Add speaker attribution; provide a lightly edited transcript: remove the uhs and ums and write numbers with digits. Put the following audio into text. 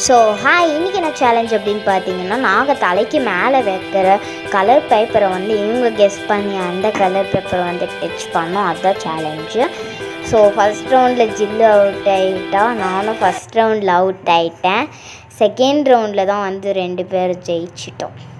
Speaker 1: So இன்றைக்கி என்ன challenge அப்படின்னு பார்த்தீங்கன்னா, நாங்கள் தலைக்கு மேலே வைக்கிற கலர் பேப்பரை வந்து இவங்க கெஸ் பண்ணி அந்த கலர் பேப்பரை வந்து டச் பண்ணோம். அதுதான் சேலஞ்சு. ஸோ ஃபஸ்ட் ரவுண்டில் ஜில்லு அவுட் ஆகிட்டா, நானும் ஃபஸ்ட் ரவுண்டில் அவுட் ஆகிட்டேன். செகண்ட் ரவுண்டில் தான் வந்து 2 பேர் ஜெயிச்சிட்டோம்.